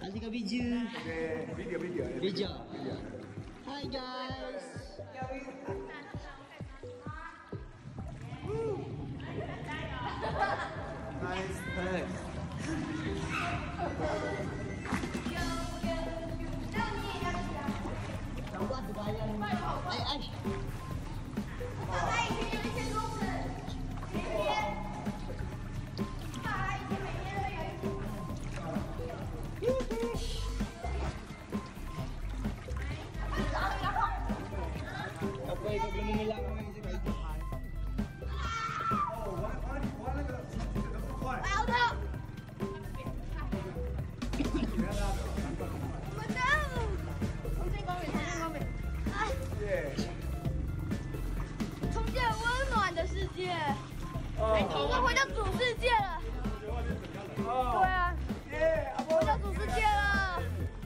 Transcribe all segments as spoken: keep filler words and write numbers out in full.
Kasih ke video. Okay, video, video. Video. Hi guys. Nice, nice. Buat bayang. Ay ay. Apa yang belum mengilang lagi sih guys? 重建温暖的世界，我们回到主世界了。对啊，回到主世界了。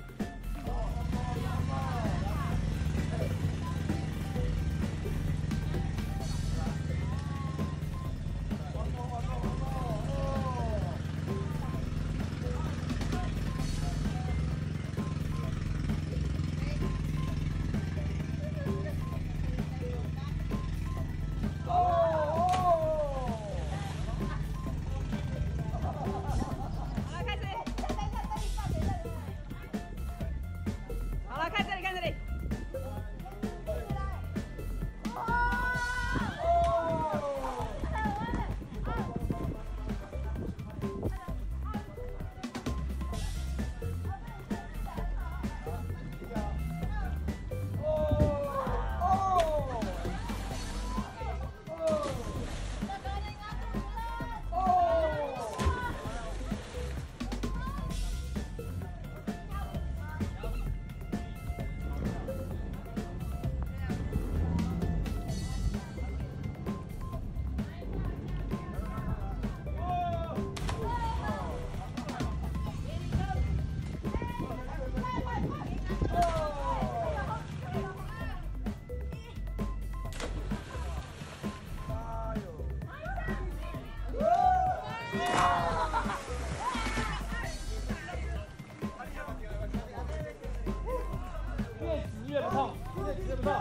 越不痛，越直越不痛。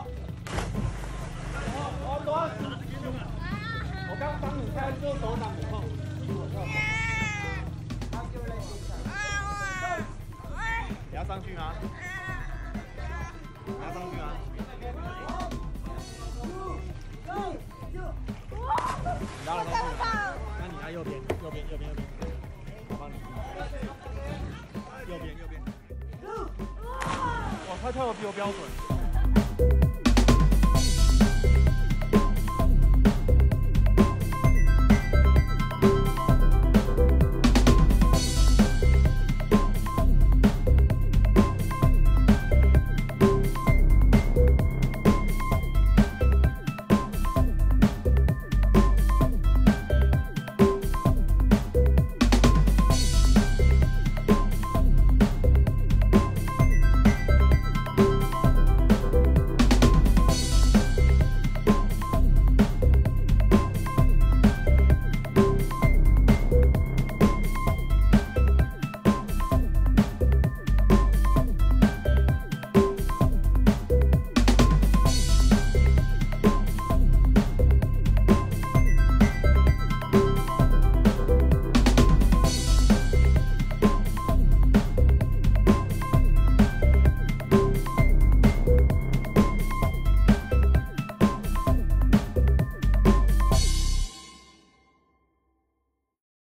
好，走啊！我刚帮你开，就手掌不痛。你要上去吗？你要上去吗？你拉了上去了，那你拉右边，右边，右边，右边。我帮你。右边，右边。哇，他跳的比我标准。